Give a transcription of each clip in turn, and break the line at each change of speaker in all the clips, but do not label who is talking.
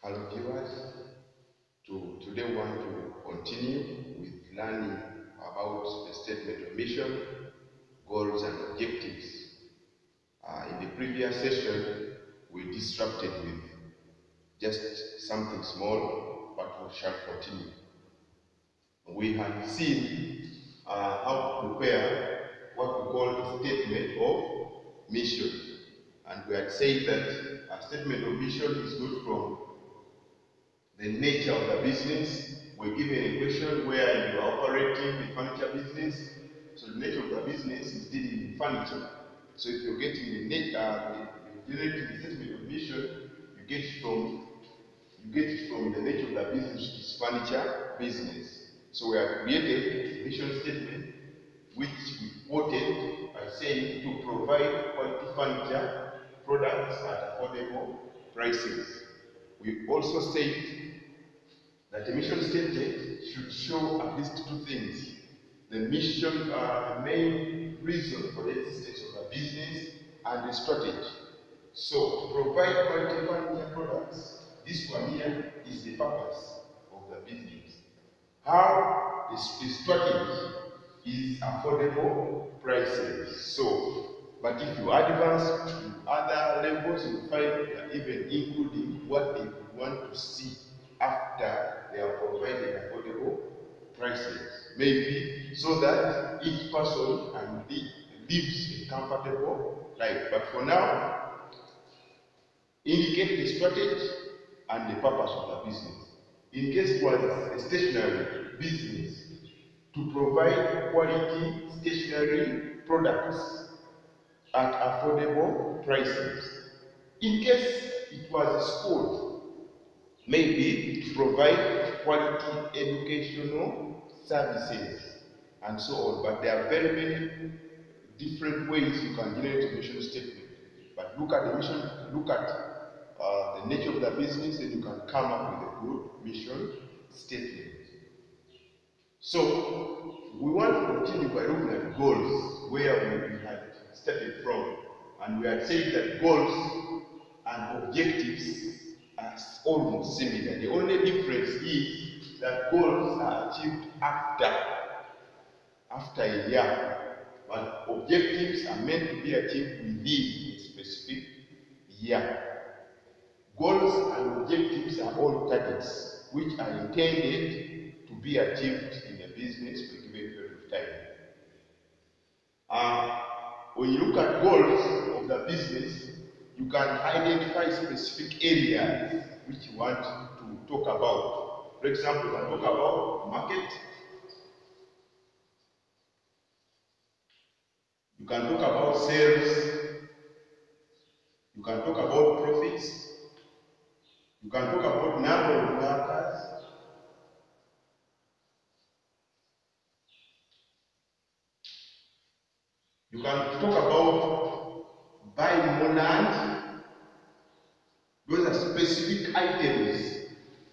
Hello viewers, today we want to continue with learning about the statement of mission, goals and objectives. In the previous session, we disrupted with just something small, but we shall continue. We have seen how to prepare what we call a statement of mission. And we had said that a statement of mission is good from the nature of the business. We're given a question where you are operating the furniture business. So the nature of the business is dealing with furniture. So if you're getting the generating the statement of mission, you get it from the nature of the business, which is furniture business. So we have created a mission statement which we quoted by saying to provide quality furniture products at affordable prices. We also said that the mission statement should show at least two things. The mission, the main reason for the existence of the business, and the strategy. So, to provide quality furniture products, this one here is the purpose of the business. How the strategy is affordable prices. So, but if you advance to other levels, you find they are even including what they want to see after they are provided affordable prices. Maybe so that each person can lives a comfortable life. But for now, indicate the strategy and the purpose of the business. In case it was a stationery business, to provide quality stationery products at affordable prices. In case it was a school, maybe to provide quality educational services and so on. But there are very many different ways you can generate a mission statement. But look at the mission, look at the nature of the business, and you can come up with a good mission statement. So we want to continue by looking at goals, where we had started from, and we had said that goals and objectives are almost similar. The only difference is that goals are achieved after a year, but objectives are meant to be achieved within a specific year. Goals and objectives are all targets which are intended to be achieved in a business for a given period of time. When you look at goals of the business, you can identify specific areas which you want to talk about. For example, you can talk about market, you can talk about sales, you can talk about profits, you can talk about number of workers, you can talk about buying more land. Those are specific items,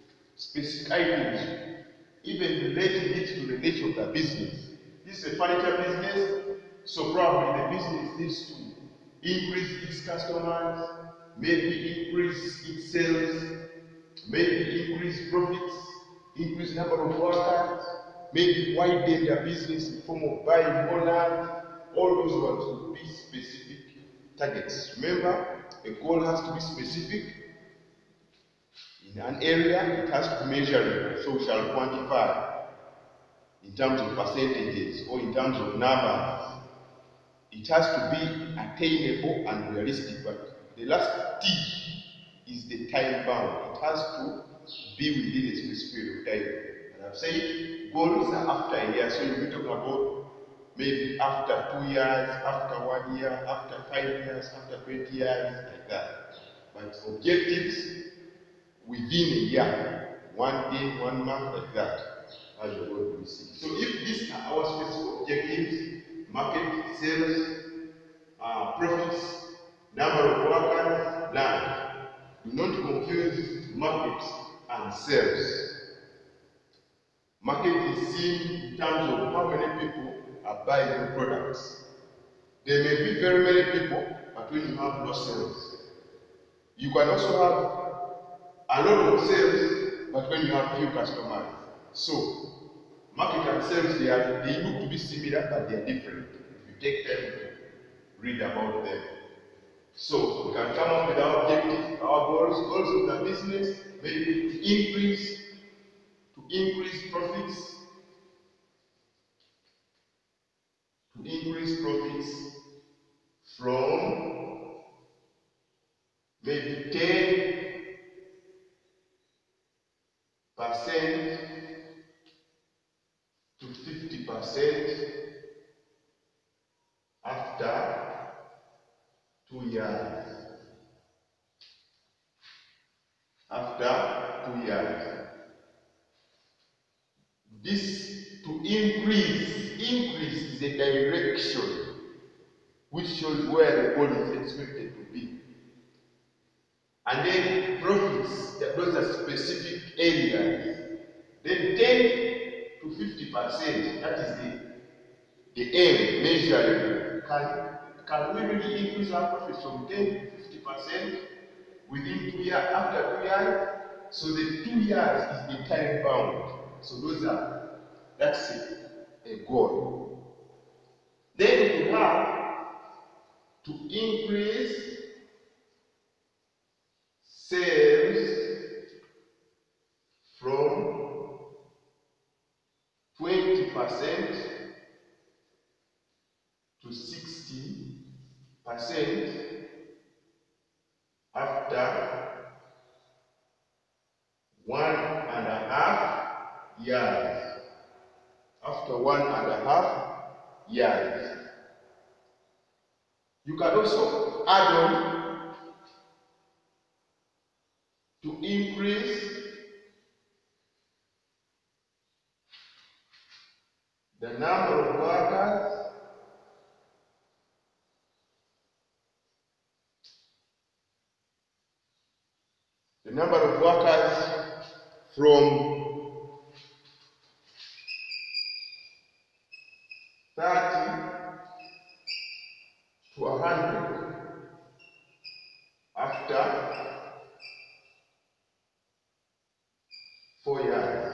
even relating it to the nature of the business. This is a furniture business, so probably the business needs to increase its customers, maybe increase its sales, maybe increase profits, increase number of workers, maybe widen their business in the form of buying more land. All those ones will be specific targets. Remember, a goal has to be specific. In an area, it has to be measurable, so we shall quantify in terms of percentages or in terms of numbers. It has to be attainable and realistic, but the last T is the time bound. It has to be within a specific period of time. And I've said goals are after a year, so you'll be talking about maybe after 2 years, after 1 year, after 5 years, after 20 years, like that. But objectives within a year, 1 day, 1 month, like that, as you're going to see. So if these are our specific objectives, market, sales, profits, number of workers, land, do not confuse market and sales. Market is seen in terms of how many people are buying your products. There may be very many people, but when you have no sales, you can also a lot of sales, but when you have few customers. So, market and sales, they look to be similar, but they are different. If you take time to read about them. So, we can come up with our objectives, our goals of the business, maybe to increase profits, from maybe 10% to 50% after 2 years. After 2 years. This to increase is a direction which shows where the goal is expected to be. And then profits, those are specific areas. Then 10 to 50%, that is the aim measured. Can we really increase our profits from 10 to 50% within 2 years, after 2 years? So the 2 years is the time bound. So that's a goal. Then we have to increase sales from 20% to 60% after 1.5 years. After 1.5 years. You can also add on to increase the number of workers from 30 to 100 after 4 years.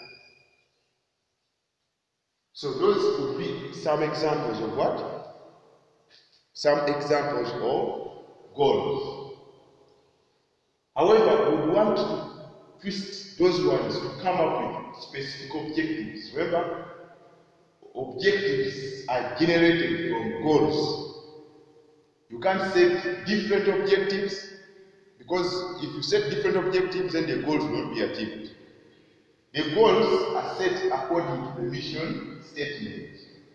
So those could be some examples of what? Some examples of goals. However, we want to twist those ones to come up with specific objectives. Remember, objectives are generated from goals. You can't set different objectives, because if you set different objectives, then the goals will not be achieved. The goals are set according to the mission statement.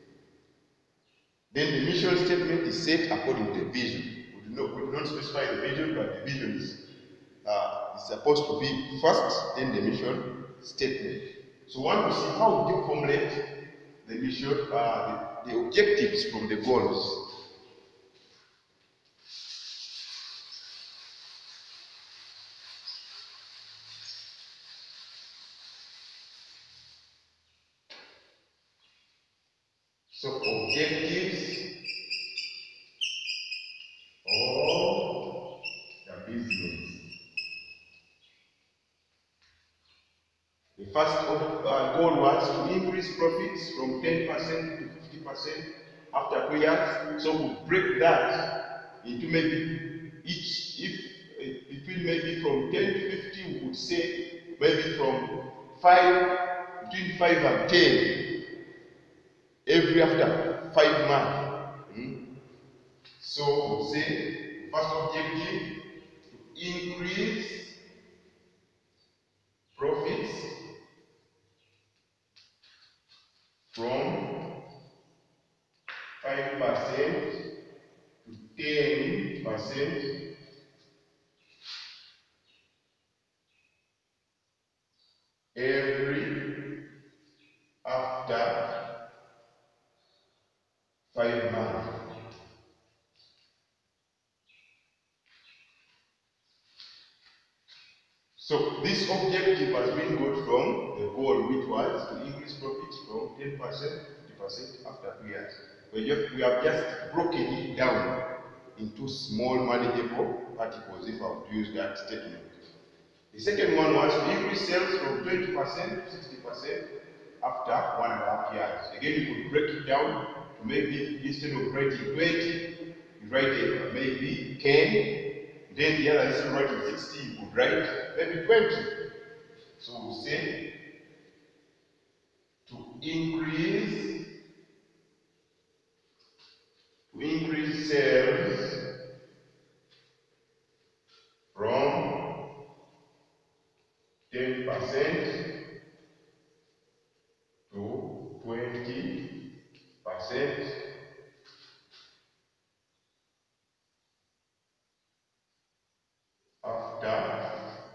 Then the mission statement is set according to the vision. We do not specify the vision, but the vision is supposed to be first, then the mission statement. So we want to see how we formulate the mission, the objectives from the goals. So objectives of the business. The first goal was to increase profits from 10% to 50% after 2 years. So we break that into maybe between maybe from 10 to 50, we would say maybe from between 5 and 10 every after 5 months. So we'll say first objective, to increase profits from 5% to 10% every after 5 months. So this objective has been got from the goal, which was to increase profits from 10% to 50% after 2 years. We have just broken it down into small manageable articles, if I would use that statement. The second one was to increase sales from 20% to 60% after 1.5 years. Again, you could break it down to maybe instead of writing 20, you write it maybe 10. Then the other, instead of writing 60, you could write maybe 20. So we'll say to increase sales from 10% to 20% after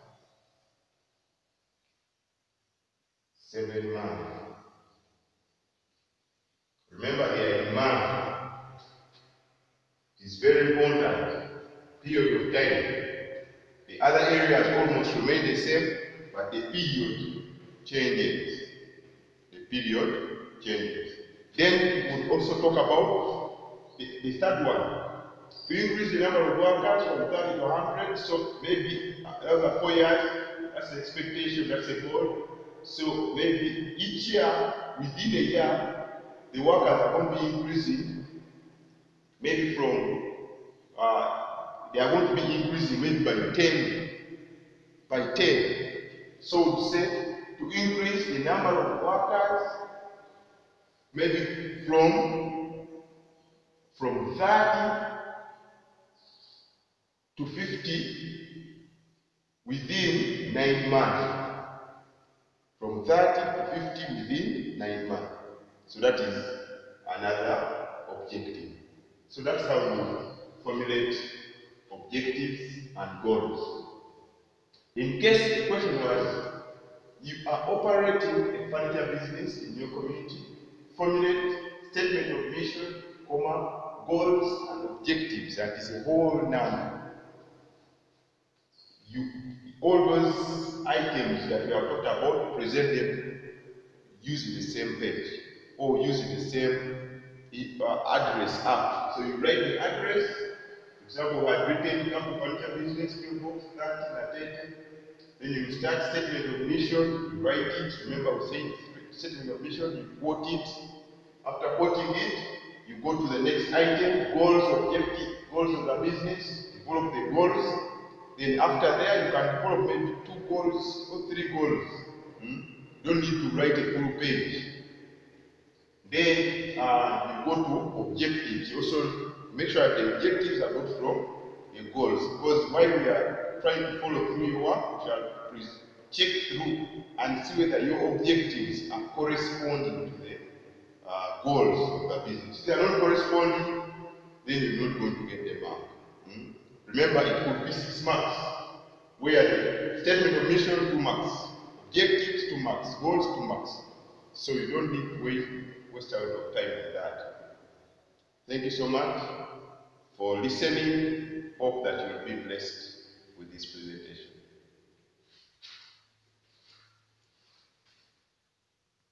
7 months. Remember, they are in months. It is very important period of time. The other areas almost remain the same, but the period changes. The period changes. Then we would also talk about the third one. To increase the number of workers from 30 to 100, so maybe another 4 years, that's the expectation, that's the goal. So maybe each year, within a year, the workers are going to be increasing, maybe from, they are going to be increasing maybe by 10. So to say, to increase the number of workers, maybe from 30 to 50 within 9 months. From 30 to 50 within 9 months. So that is another objective. So that's how you formulate objectives and goals. In case the question was, you are operating a furniture business in your community, formulate statement of mission, goals and objectives. That is a whole number. All those items that we have talked about, present them using the same page or using the same address app. So you write the address. For example, we had written furniture business, mailbox 30. Then you start statement of mission, you write it. Remember, we say statement of mission, you quote it. After quoting it, you go to the next item, goals, objective, goals of the business, develop the goals. Then after there, you can develop maybe 2 goals or 3 goals. You don't need to write a full page. Then you go to objectives. You also make sure that the objectives are good from the goals. Because while we are trying to follow through your work, we shall check through and see whether your objectives are corresponding to the goals of the business. If they are not corresponding, then you're not going to get the mark. Remember, it could be 6 marks, where the statement of mission 2 marks, objectives 2 marks, goals 2 marks. So you don't need to waste a lot of time with that. Thank you so much for listening. Hope that you will be blessed with this presentation.